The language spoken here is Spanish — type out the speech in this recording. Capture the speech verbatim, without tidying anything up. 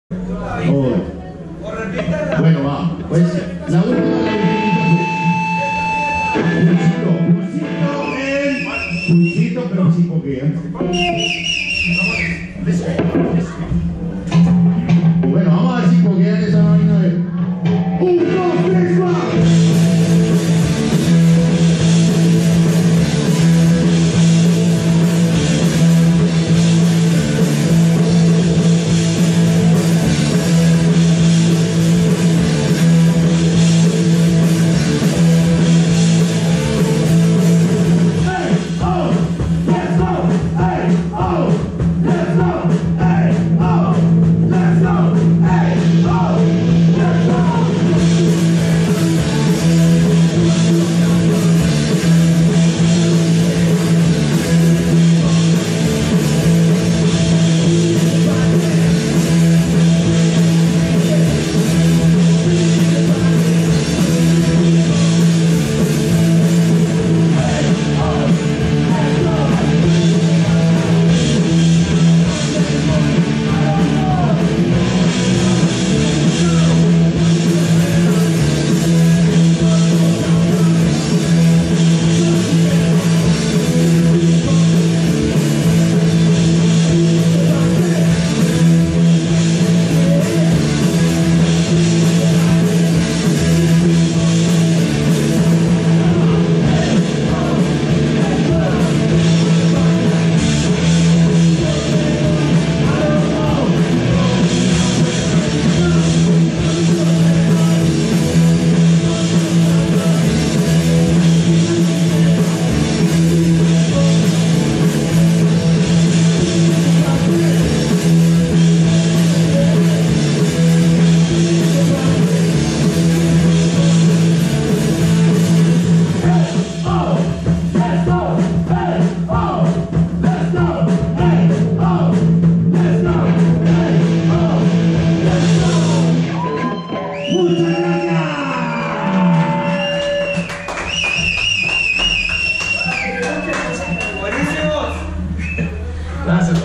Oh. Bueno, va. Pues la última pulsito, pulsito en pulsito, pero sin coquea. Bueno, vamos a ver si coquean esa vaina de un, dos, tres, cuatro. Gracias.